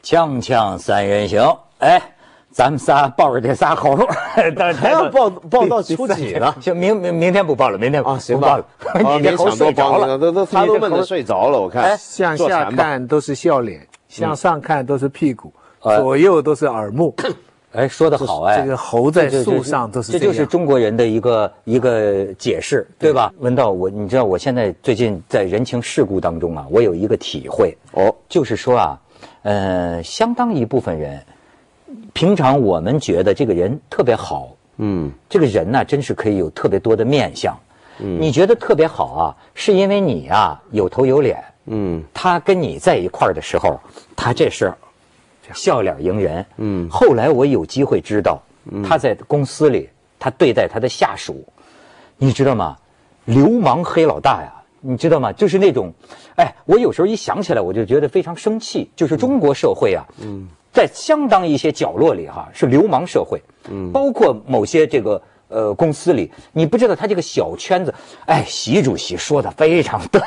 锵锵三人行，哎，咱们仨抱着这仨猴， 还要报到初几呢？ 行，明天不报了，明天啊，行不报了。你这猴睡着了， 他都闷着睡着了，我看。 向下看都是笑脸，向上看都是屁股，左右都是耳目。 哎，说得好哎， 这个猴在树上都是这就是中国人的一个解释，对吧？文道，你知道我现在最近在人情世故当中啊，我有一个体会哦，就是说啊，相当一部分人，平常我们觉得这个人特别好，这个人呢真是可以有特别多的面相，你觉得特别好啊，是因为你啊有头有脸，他跟你在一块儿的时候，他这是笑脸迎人，后来我有机会知道，他在公司里，他对待他的下属，你知道吗？流氓黑老大呀，你知道吗？就是那种，哎，我有时候一想起来，我就觉得非常生气。就是中国社会啊，在相当一些角落里哈，是流氓社会，包括某些这个公司里，你不知道他这个小圈子，哎，习主席说的非常对。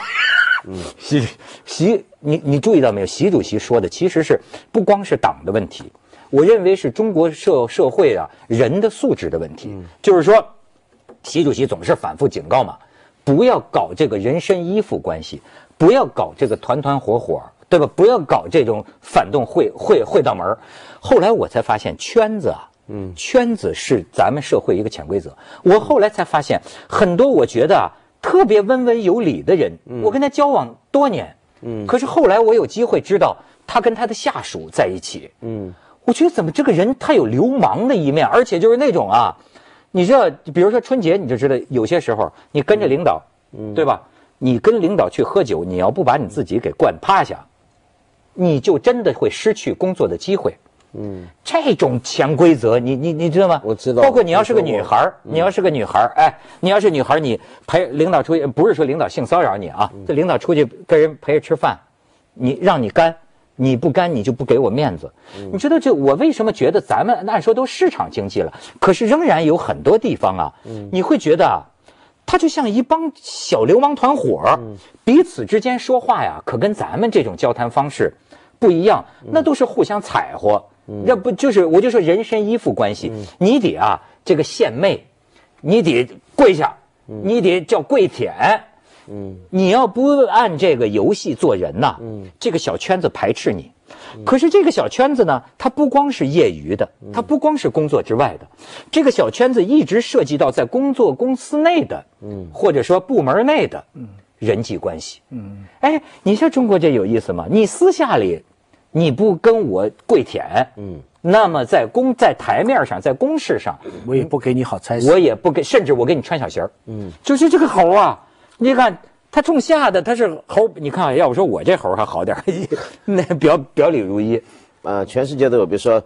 你注意到没有？习主席说的其实是不光是党的问题，我认为是中国社会啊人的素质的问题。就是说，习主席总是反复警告嘛，不要搞这个人身依附关系，不要搞这个团团伙伙，对吧？不要搞这种反动会道门。后来我才发现圈子啊，圈子是咱们社会一个潜规则。我后来才发现，很多我觉得啊特别温文有礼的人，我跟他交往多年，可是后来我有机会知道他跟他的下属在一起，我觉得怎么这个人他有流氓的一面，而且就是那种啊，你知道，比如说春节你就知道，有些时候你跟着领导，对吧？你跟领导去喝酒，你要不把你自己给灌趴下，你就真的会失去工作的机会。这种潜规则，你知道吗？ 我知道。 包括你要是个女孩，你要是个女孩，哎，你要是女孩，你陪领导出去，不是说领导性骚扰你啊，这领导出去跟人陪着吃饭，让你干，你不干你就不给我面子。你知道这我为什么觉得咱们按说都市场经济了，可是仍然有很多地方啊，你会觉得啊，他就像一帮小流氓团伙，彼此之间说话呀，可跟咱们这种交谈方式不一样，那都是互相踩和。要不就是我就说人身依附关系，你得啊这个献媚，你得跪下，你得叫跪舔，你要不按这个游戏做人呐，这个小圈子排斥你。可是这个小圈子呢，它不光是业余的，它不光是工作之外的，这个小圈子一直涉及到在工作公司内的，或者说部门内的人际关系。哎，你说中国这有意思吗？你私下里你不跟我跪舔，那么在台面上，在公事上， 我也不给你好差事， 我也不给，甚至我给你穿小鞋儿。就是这个猴啊，你看他种下的他是猴，你看，要我说我这猴还好点，那表里如一。 全世界都有，比如说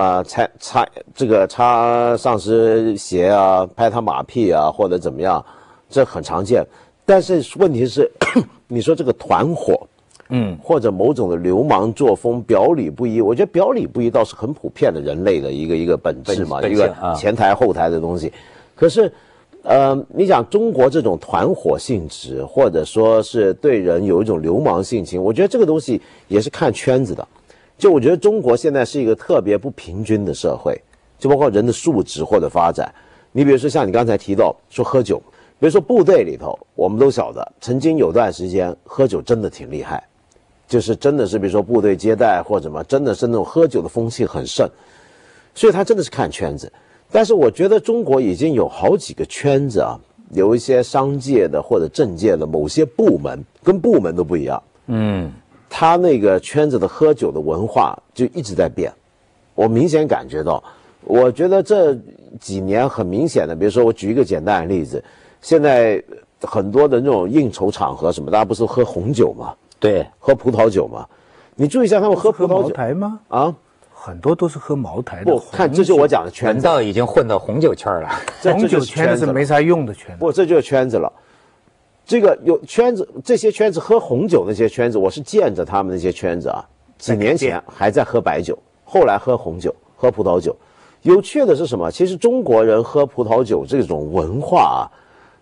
擦上司鞋啊，拍他马屁啊，或者怎么样，这很常见。但是问题是，你说这个团伙。或者某种的流氓作风，表里不一。我觉得表里不一倒是很普遍的人类的一个本质嘛，一个前台后台的东西。可是，你讲中国这种团伙性质，或者说是对人有一种流氓性情，我觉得这个东西也是看圈子的。就我觉得中国现在是一个特别不平均的社会，就包括人的素质或者发展。你比如说像你刚才提到说喝酒，比如说部队里头，我们都晓得，曾经有段时间喝酒真的挺厉害。就是真的是，比如说部队接待或者什么，真的是那种喝酒的风气很盛，所以他真的是看圈子。但是我觉得中国已经有好几个圈子啊，有一些商界的或者政界的某些部门，跟部门都不一样。他那个圈子的喝酒的文化就一直在变。我明显感觉到，我觉得这几年很明显的，比如说我举一个简单的例子，现在很多的那种应酬场合什么，大家不是喝红酒吗？ 对， 喝葡萄酒嘛，你注意一下，他们喝葡萄酒茅台吗？ 啊， 很多都是喝茅台的。 不，看这就是我讲的圈子， 文道已经混到红酒圈了。 红酒圈子是没啥用的圈子。 不，这就是圈子了。这个有圈子，这些圈子喝红酒那些圈子，我是见着他们那些圈子啊，几年前还在喝白酒，后来喝红酒、喝葡萄酒。有趣的是什么？其实中国人喝葡萄酒这种文化啊，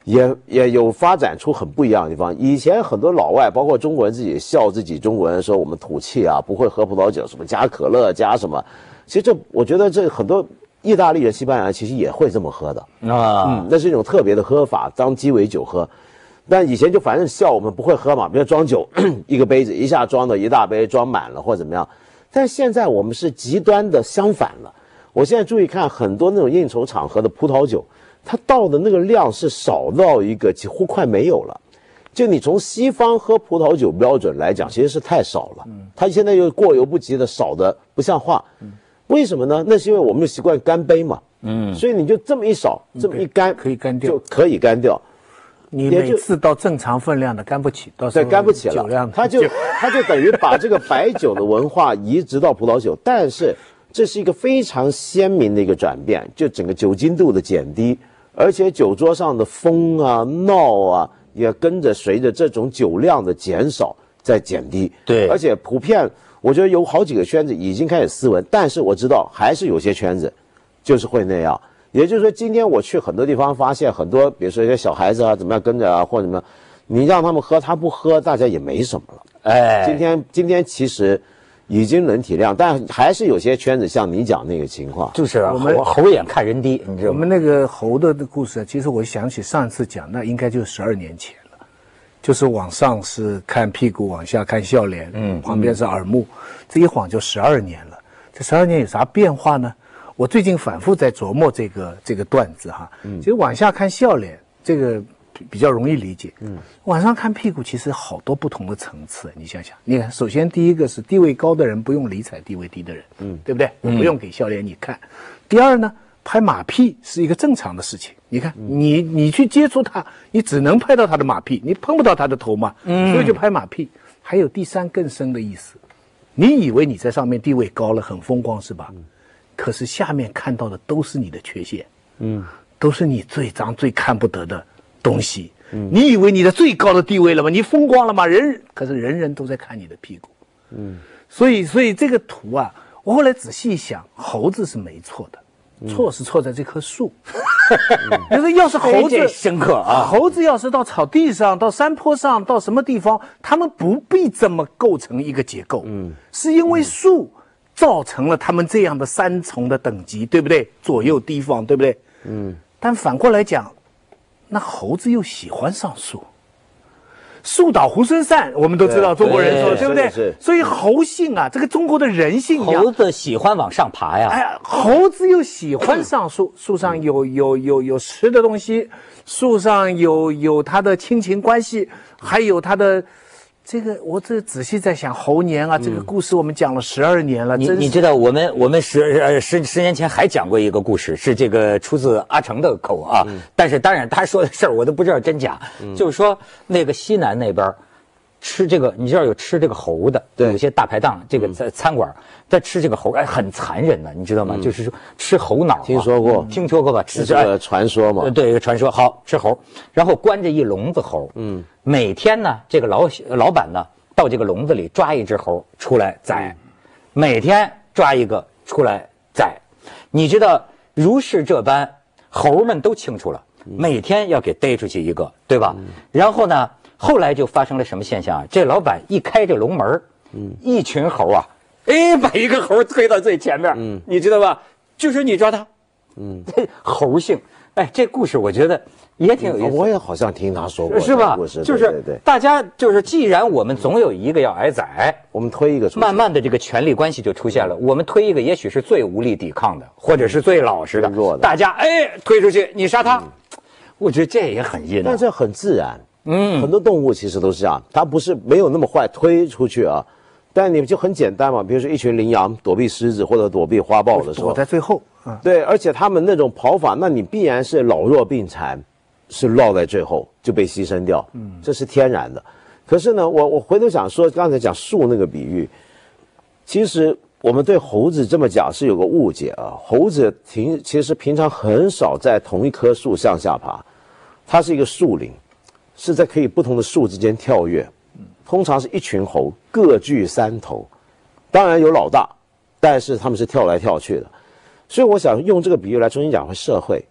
也有发展出很不一样的地方。以前很多老外，包括中国人自己笑自己中国人说我们土气啊，不会喝葡萄酒，什么加可乐加什么。其实我觉得这很多意大利人、西班牙人其实也会这么喝的那是一种特别的喝法，当鸡尾酒喝。但以前就反正笑我们不会喝嘛，比如装酒一个杯子一下装的一大杯装满了或者怎么样。但现在我们是极端的相反了。我现在注意看很多那种应酬场合的葡萄酒。它倒的那个量是少到一个几乎快没有了，就你从西方喝葡萄酒标准来讲，其实是太少了。它现在又过犹不及的少的不像话。为什么呢？那是因为我们就习惯干杯嘛。所以你就这么一少，这么一干， 可以干掉， 就可以干掉。 你每次到正常分量的干不起，到时候对干不起了， 酒量它就等于把这个白酒的文化移植到葡萄酒，但是这是一个非常鲜明的一个转变，就整个酒精度的减低。而且酒桌上的疯啊、闹啊，也跟着随着这种酒量的减少在减低。 对， 而且普遍，我觉得有好几个圈子已经开始斯文，但是我知道还是有些圈子，就是会那样。也就是说，今天我去很多地方，发现很多，比如说一些小孩子啊，怎么样跟着啊，或者怎么样，你让他们喝，他不喝，大家也没什么了。 哎， 今天其实已经能体谅，但还是有些圈子像你讲那个情况， 就是猴眼看人低，你知道吗？ 我们那个猴的故事，其实我想起上次讲，那应该就是12年前了，就是往上是看屁股，往下看笑脸，旁边是耳目，这一晃就12年了。这12年有啥变化呢？我最近反复在琢磨这个段子哈，其实往下看笑脸这个比较容易理解，往上看屁股其实好多不同的层次，你想想，你看，首先第一个是地位高的人不用理睬地位低的人，对不对？我不用给笑脸你看。第二呢，拍马屁是一个正常的事情，你看，你去接触他，你只能拍到他的马屁，你碰不到他的头嘛，所以就拍马屁。还有第三更深的意思，你以为你在上面地位高了，很风光是吧？可是下面看到的都是你的缺陷，都是你最脏最看不得的东西。你以为你的最高的地位了吗？你风光了吗？可是人人都在看你的屁股。所以这个图啊，我后来仔细一想，猴子是没错的，错是错在这棵树。就是要是猴子深刻啊， 猴子要是到草地上、到山坡上、到什么地方，他们不必这么构成一个结构。是因为树造成了他们这样的三重的等级，对不对？左右提防，对不对？但反过来讲，那猴子又喜欢上树，树倒猢狲散，我们都知道中国人说，对不对？所以猴性啊，这个中国的人性一样， 猴子喜欢往上爬呀。 哎呀，猴子又喜欢上树，树上有吃的东西，树上有它的亲情关系，还有它的。这个我这仔细在想，猴年啊，这个故事我们讲了12年了。 你知道我们十年前还讲过一个故事，是这个出自阿成的口啊。但是当然他说的事儿我都不知道真假。就是说那个西南那边吃这个，你知道有吃这个猴的，有些大排档这个餐馆在吃这个猴，很残忍的，你知道吗？就是说吃猴脑， 听说过吧？ 吃这个传说嘛？ 对，一个传说。好吃猴，然后关着一笼子猴。每天呢，这个老板呢，到这个笼子里抓一只猴出来宰，每天抓一个出来宰。你知道，如是这般，猴们都清楚了，每天要给逮出去一个，对吧？然后呢，后来就发生了什么现象啊？这老板一开这笼门，一群猴啊，把一个猴推到最前面，你知道吧？就是你抓他，猴性。这故事我觉得也挺有意思。 我也好像听他说过， 是吧？就是对， 大家就是，既然我们总有一个要挨宰， 我们推一个出去， 慢慢的这个权力关系就出现了。我们推一个，也许是最无力抵抗的，或者是最老实的， 弱的。 大家推出去，你杀他，我觉得这也很阴。 但这很自然。很多动物其实都是这样，它不是没有那么坏，推出去啊。但你就很简单嘛，比如说一群羚羊躲避狮子或者躲避花豹的时候， 躲在最后。 对，而且他们那种跑法，那你必然是老弱病残，是落在最后就被牺牲掉，这是天然的。可是呢，我回头想说，刚才讲树那个比喻，其实我们对猴子这么讲是有个误解啊。猴子其实平常很少在同一棵树向下爬，它是一个树林，是在可以不同的树之间跳跃。通常是一群猴各据3头，当然有老大，但是他们是跳来跳去的。所以我想用这个比喻来重新讲回社会，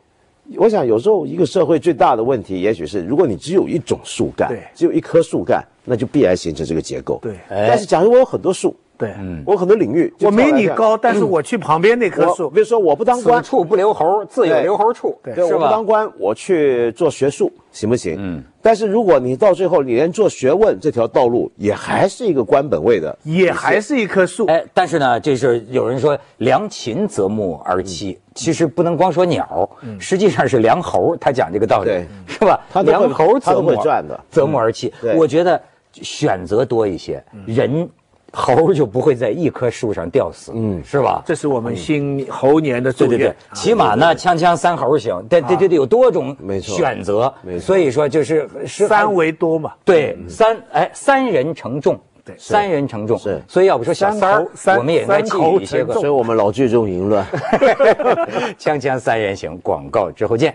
我想有时候一个社会最大的问题，也许是如果你只有一种树干， 对， 只有一棵树干，那就必然形成这个结构。 对， 但是假如我有很多树， 对， 我有很多领域， 我没你高，但是我去旁边那棵树， 比如说我不当官， 此处不留猴，自有留猴处， 对， 是我不吧？ 当官，我去做学术，行不行？但是如果你到最后你连做学问这条道路也还是一个官本位的， 也还是一棵树。 哎，但是呢，这是有人说良禽择木而栖，其实不能光说鸟，实际上是良猴，他讲这个道理，是吧？良猴他都会赚的， 择木而栖。我觉得选择多一些，人猴就不会在一棵树上吊死，是吧？ 这是我们新猴年的祝愿。 对，起码呢，锵三猴行，得有多种选择，所以说就是三为多嘛。 对，三人成众。对，三人成众是，所以要不说小三儿，我们也应该寄予一些个。 所以我们老聚众淫乱。 锵三人行，广告之后见。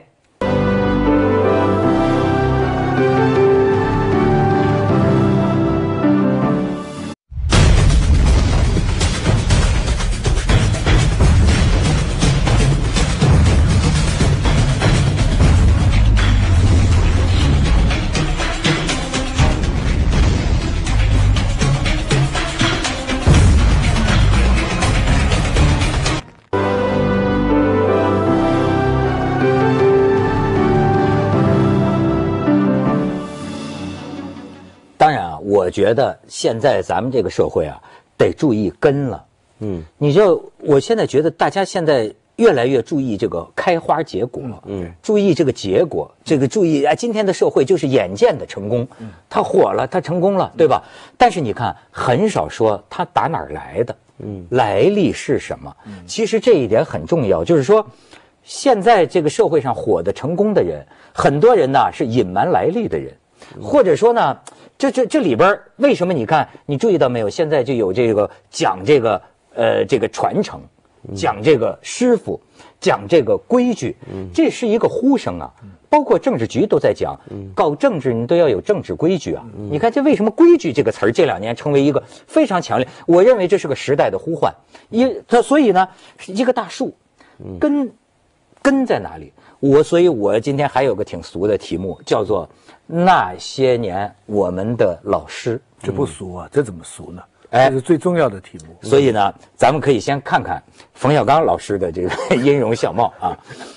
我觉得现在咱们这个社会啊，得注意根了。你就我现在觉得大家现在越来越注意这个开花结果，注意这个结果，注意今天的社会就是眼见的成功，他火了，他成功了，对吧？但是你看，很少说他打哪儿来的，来历是什么？其实这一点很重要，就是说，现在这个社会上火的成功的人，很多人呢是隐瞒来历的人，或者说呢。这里边为什么你看你注意到没有？现在就有这个讲这个传承，讲这个师傅，讲这个规矩，这是一个呼声啊。包括政治局都在讲，搞政治你都要有政治规矩啊。你看这为什么规矩这个词儿这2年成为一个非常强烈？我认为这是个时代的呼唤。所以呢，一个大树，根在哪里？所以我今天还有个挺俗的题目，叫做那些年我们的老师。 这不俗啊，这怎么俗呢？这是最重要的题目。 所以呢，咱们可以先看看冯小刚老师的这个音容笑貌啊。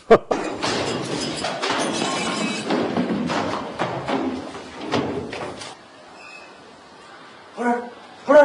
不是，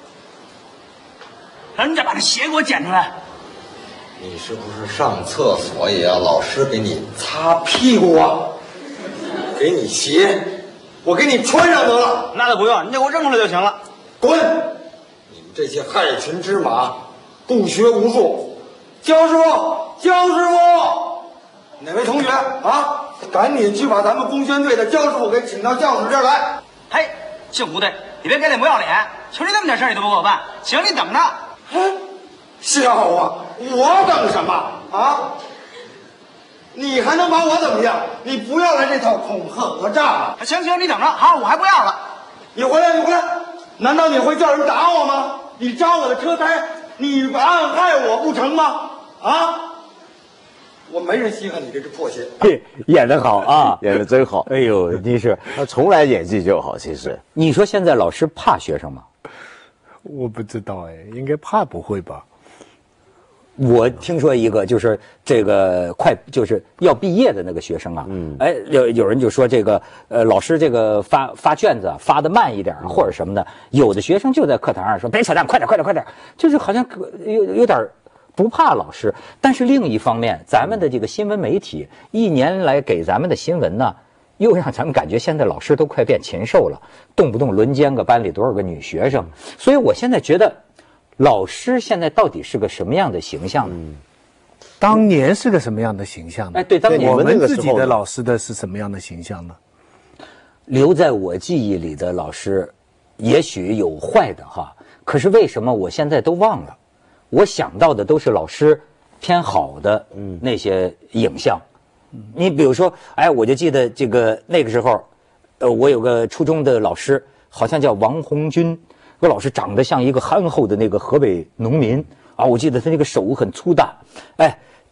人家把这鞋给我捡出来。 你是不是上厕所也要老师给你擦屁股啊？给你鞋，我给你穿上得了。 那倒不用，你就给我扔出来就行了。 滚！你们这些害群之马，不学无术。焦师傅，哪位同学啊？赶紧去把咱们工宣队的焦师傅给请到教室这儿来。 嘿，姓吴的，你别给脸不要脸，求你那么点事儿你都不给我办，行，你等着。 笑啊！我等什么啊？你还能把我怎么样？你不要来这套恐吓讹诈了。 行，你等着，好，我还不要了。 你回来！难道你会叫人打我吗？你扎我的车胎，你暗害我不成吗？啊！我没人稀罕你这只破鞋。 演得好啊， 演得真好。 哎呦，你是他从来演技就好。其实你说现在老师怕学生吗？ 我不知道应该怕不会吧？ 我听说一个，就是这个就是要毕业的那个学生啊，有人就说这个老师这个发卷子发的慢一点或者什么的，有的学生就在课堂上说别扯淡，快点，就是好像有点不怕老师。但是另一方面，咱们的这个新闻媒体1年来给咱们的新闻呢，又让咱们感觉现在老师都快变禽兽了，动不动轮奸个班里多少个女学生。所以我现在觉得。老师现在到底是个什么样的形象呢？ 当年是个什么样的形象呢？ 对，当年我们自己的老师的是什么样的形象呢？ 留在我记忆里的老师，也许有坏的哈，可是为什么我现在都忘了？我想到的都是老师偏好的那些影像。你比如说，我就记得那个时候，我有个初中的老师，好像叫王红军。这个老师长得像一个憨厚的那个河北农民啊，我记得他那个手很粗大，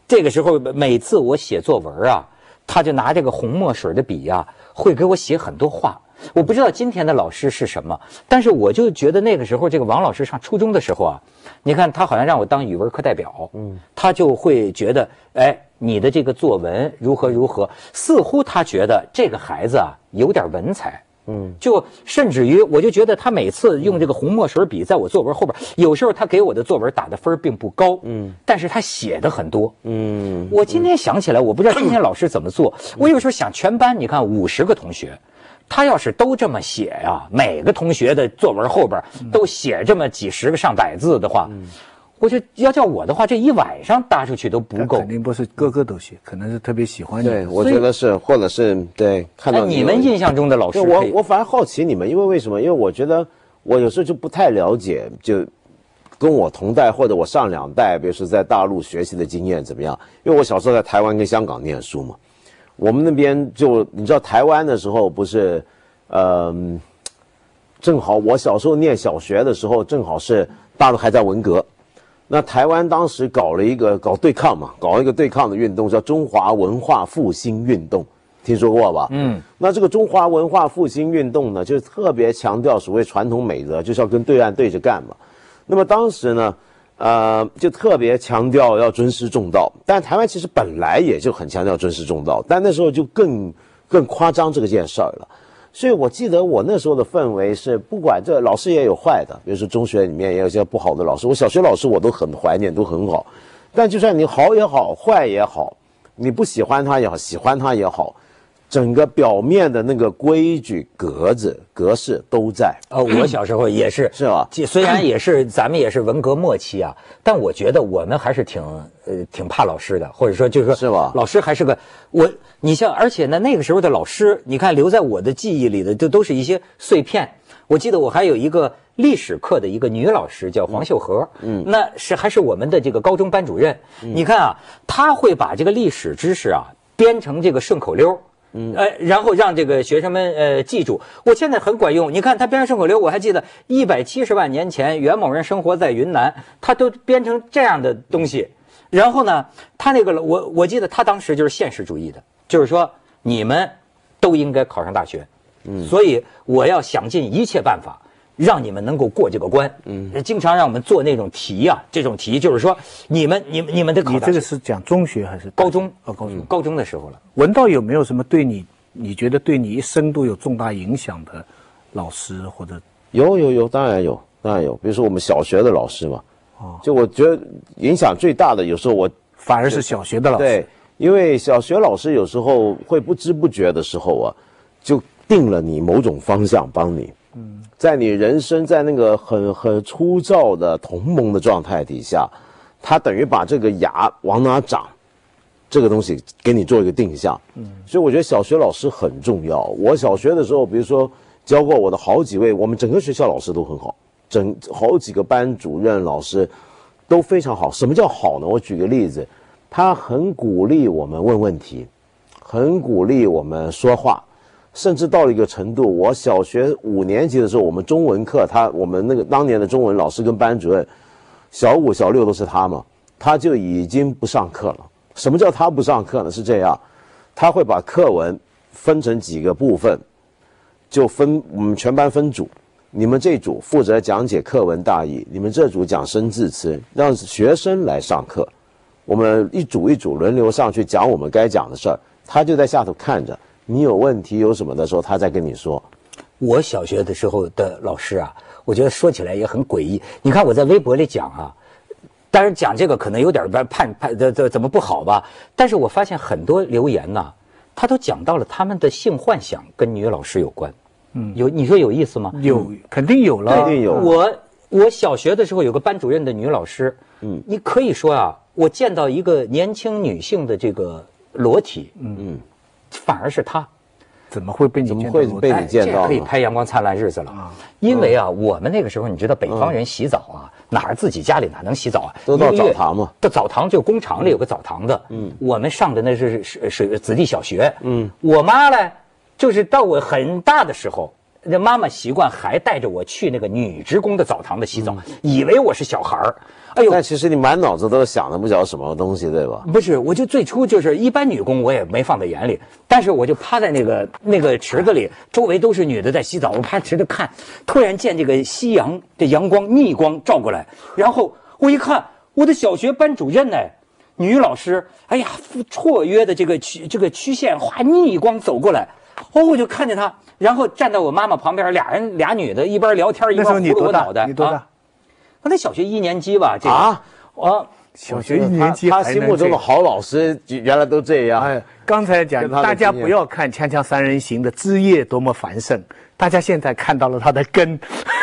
这个时候每次我写作文啊，他就拿这个红墨水的笔啊，会给我写很多话。我不知道今天的老师是什么，但是我就觉得那个时候这个王老师上初中的时候啊，你看他好像让我当语文课代表，他就会觉得，哎，你的这个作文如何如何，似乎他觉得这个孩子啊有点文采。就甚至于，我就觉得他每次用这个红墨水笔在我作文后边，有时候他给我的作文打的分并不高，但是他写的很多，我今天想起来，我不知道今天老师怎么做，我有时候想全班，你看50个同学，他要是都这么写呀，每个同学的作文后边都写这么几十个上百字的话，我就要叫我的话，这一晚上搭出去都不够。 肯定不是个个都写，可能是特别喜欢你。 对，我觉得是，或者是对看到你们印象中的老师， 我反而好奇你们，因为什么？因为我觉得我有时候就不太了解，就跟我同代或者我上2代，比如说在大陆学习的经验怎么样？因为我小时候在台湾跟香港念书嘛，我们那边就你知道台湾的时候不是，正好我小时候念小学的时候，正好是大陆还在文革。那台湾当时搞对抗嘛，搞一个对抗的运动，叫中华文化复兴运动，听说过吧？那这个中华文化复兴运动呢，就是特别强调所谓传统美德，就是要跟对岸对着干嘛。那么当时呢，就特别强调要尊师重道，但台湾其实本来也就很强调尊师重道，但那时候就更夸张这件事儿了。所以我记得我那时候的氛围是，不管这老师也有坏的，比如说中学里面也有一些不好的老师，我小学老师我都很怀念，都很好。但就算你好也好，坏也好，你不喜欢他也好，喜欢他也好，整个表面的那个规矩格式都在。 我小时候也是， 是吧？ 虽然也是咱们也是文革末期啊，但我觉得我们还是挺怕老师的，或者说就是说， 是吧？ 老师还是个你像，而且呢，那个时候的老师，你看留在我的记忆里的，都是一些碎片。我记得我还有一个历史课的一个女老师叫黄秀和，那还是我们的这个高中班主任。你看啊，她会把这个历史知识啊编成这个顺口溜。然后让这个学生们记住，我现在很管用。你看他编顺口溜，我还记得170万年前袁某人生活在云南，他都编成这样的东西。然后呢，他那个我记得他当时就是现实主义的，就是说你们都应该考上大学，所以我要想尽一切办法让你们能够过这个关。经常让我们做那种题啊，这种题就是说你们得考大学。 你这个是讲中学还是高中？高中的时候了。 文道有没有什么对你觉得对你一生都有重大影响的老师或者？ 有，当然有。比如说我们小学的老师嘛，就我觉得影响最大的，有时候我反而是小学的老师。 对，因为小学老师有时候会不知不觉的时候啊，就定了你某种方向，帮你。在你人生在那个很粗糙的同盟的状态底下，他等于把这个芽往哪长，这个东西给你做一个定向。所以我觉得小学老师很重要。我小学的时候，比如说教过我的好几位，我们整个学校老师都很好，好几个班主任老师都非常好。什么叫好呢？我举个例子，他很鼓励我们问问题，很鼓励我们说话。甚至到了一个程度，我小学5年级的时候，我们中文课，我们那个当年的中文老师跟班主任，小5、小6都是他嘛，他就已经不上课了。什么叫他不上课呢？是这样，他会把课文分成几个部分，就我们全班分组，你们这组负责讲解课文大意，你们这组讲生字词，让学生来上课，我们一组一组轮流上去讲我们该讲的事儿，他就在下头看着。你有问题有什么的时候，他再跟你说。 我小学的时候的老师啊，我觉得说起来也很诡异。你看我在微博里讲啊，当然讲这个可能有点怎么不好吧？但是我发现很多留言呢，他都讲到了他们的性幻想跟女老师有关。你说有意思吗？ 有，肯定有了， 肯定有。 我小学的时候有个班主任的女老师，你可以说啊，我见到一个年轻女性的这个裸体，反而是他， 怎么会被你见到？ 这可以拍《阳光灿烂日子》了。因为啊，我们那个时候你知道，北方人洗澡啊，哪自己家里哪能洗澡啊？ 都到澡堂嘛。 到澡堂就工厂里有个澡堂子。我们上的那是子弟小学。我妈呢，就是到我很大的时候， 那妈妈习惯还带着我去那个女职工的澡堂子洗澡，以为我是小孩儿。哎呦， 但其实你满脑子都想的不晓得什么东西，对吧？ 不是，我就最初就是一般女工我也没放在眼里，但是我就趴在那个池子里，周围都是女的在洗澡，我趴池子看，突然见这个夕阳的阳光逆光照过来，然后我一看，我的小学班主任呢，女老师，哎呀，绰约的这个曲线，哗，逆光走过来，我就看见她，然后站在我妈妈旁边，俩女的一边聊天一边那时候糊弄我脑袋。 你多大？ 啊那小学1年级吧，这个啊， 小学1年级他心目中的好老师原来都这样。 哎，刚才讲大家不要看《锵锵三人行》的枝叶多么繁盛，大家现在看到了它的根。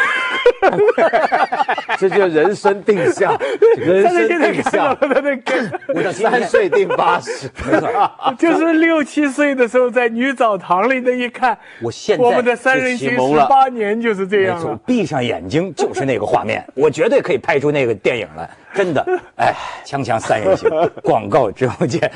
这就人生定向，人生定向。 他的根， 我到3岁定80， 没错。 就是6、7岁的时候在女澡堂里的一看， 我现在我们的三人行18年就是这样了。 闭上眼睛就是那个画面，我绝对可以拍出那个电影来，真的。哎，锵锵三人行，广告之后见。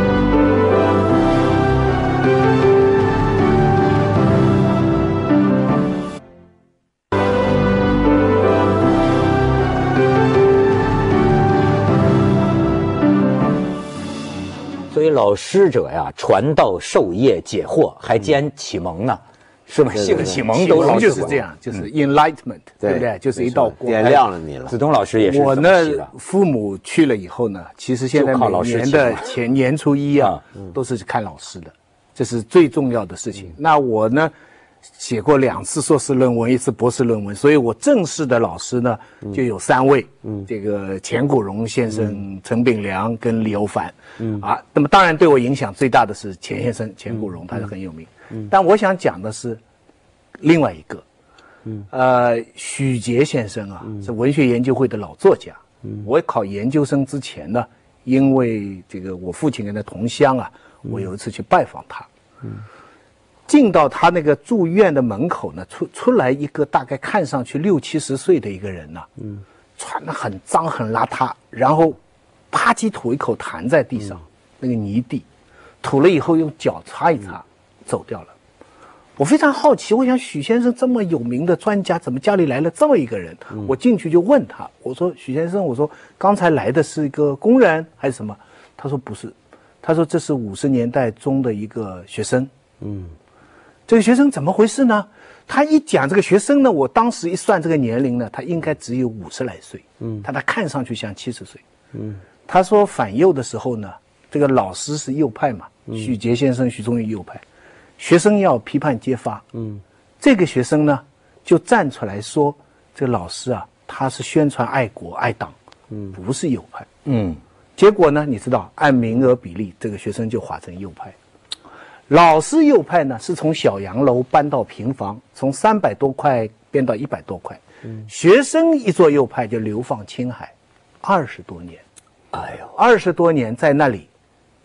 所以老师者呀，传道授业解惑，还兼启蒙呢，是吗？性启蒙都老师就是这样，就是 enlightenment，对不对？就是一道光， 点亮了你了。 子东老师也是。 我呢，父母去了以后呢，其实现在每年的年初一啊，都是看老师的，这是最重要的事情。那我呢，写过2次硕士论文，1次博士论文，所以我正式的老师呢就有3位，这个钱谷荣先生、陈炳良跟李欧凡，那么当然对我影响最大的是钱先生，钱谷荣他是很有名，但我想讲的是另外一个，许杰先生啊，是文学研究会的老作家，我考研究生之前呢，因为这个我父亲跟他同乡啊，我有一次去拜访他，进到他那个住院的门口呢，出来一个大概看上去60、70岁的一个人呢，穿得很脏很邋遢，然后啪叽吐一口痰在地上，那个泥地，吐了以后用脚擦一擦，走掉了。我非常好奇，我想许先生这么有名的专家，怎么家里来了这么一个人？我进去就问他，我说许先生，我说刚才来的是一个工人还是什么？他说不是，他说这是50年代中的一个学生。这个学生怎么回事呢？他一讲这个学生呢，我当时一算这个年龄呢，他应该只有50来岁，他看上去像70岁。他说反右的时候呢，这个老师是右派嘛，许杰先生、许宗岳右派，学生要批判揭发，这个学生呢就站出来说，这个老师啊，他是宣传爱国爱党，不是右派，结果呢，你知道按名额比例，这个学生就划成右派。老师右派呢，是从小洋楼搬到平房，从300多块变到100多块。学生一做右派就流放青海，20多年。哎呦，20多年在那里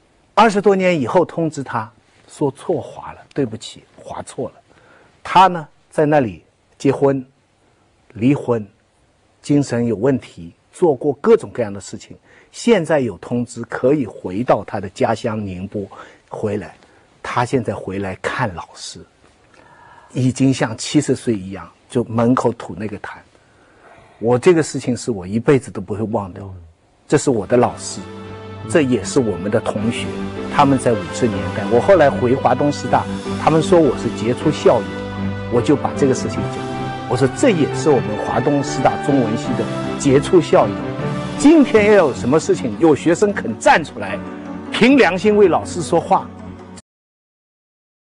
，20多年以后通知他说错划了，对不起，划错了。他呢在那里结婚、离婚，精神有问题，做过各种各样的事情。现在有通知可以回到他的家乡宁波回来。他现在回来看老师，已经像70岁一样，就门口吐那个痰。我这个事情是我一辈子都不会忘掉的。这是我的老师，这也是我们的同学。他们在50年代，我后来回华东师大，他们说我是杰出校友，我就把这个事情讲。我说这也是我们华东师大中文系的杰出校友。今天要有什么事情，有学生肯站出来，凭良心为老师说话。